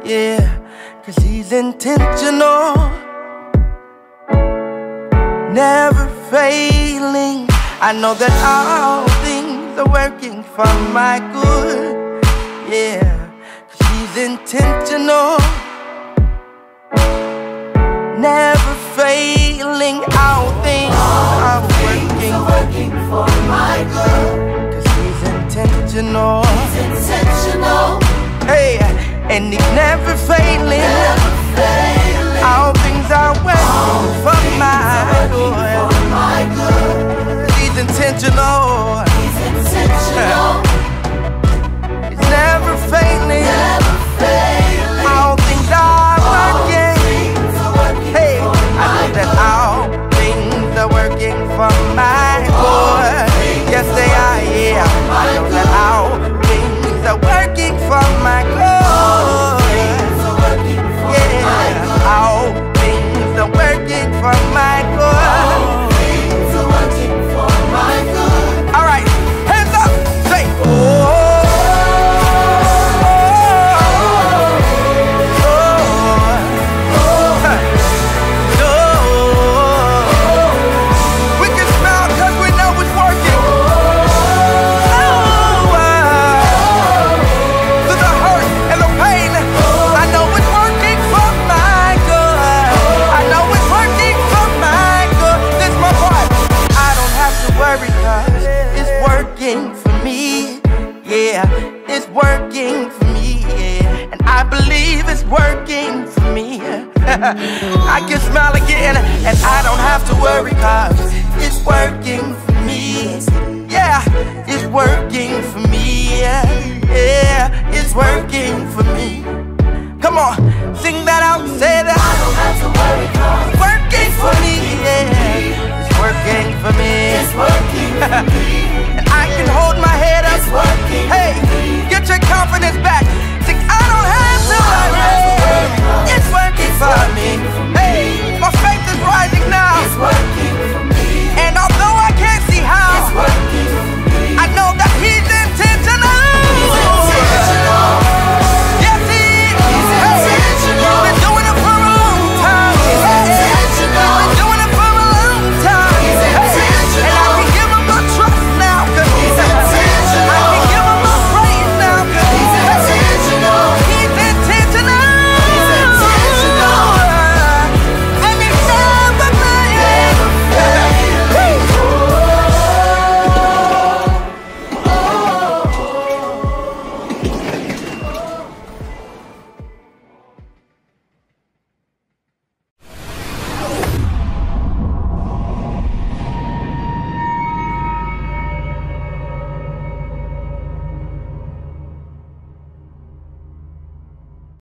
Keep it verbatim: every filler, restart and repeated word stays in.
yeah, cause he's intentional, never failing. I know that all things are working for my good, yeah, cause he's intentional, never failing. All things are working, are working for my good, cause he's intentional, he's intentional, hey, and he's never failing, never failing. All things are working for my good, for my good. He's intentional, he's intentional, he's never failing, never failing. All things are working, things are working hey, for I know that all things are working for my good. Yes, they are, yeah. I know that all things are working for my good. Yeah, all things are working for my good. Things are working for my good. All right, hands up, say, oh. For me, yeah, it's working for me, yeah, and I believe it's working for me. I can smile again, and I don't have to worry, cause it's working for me. Yeah, it's working for me. Yeah, yeah, it's working for me.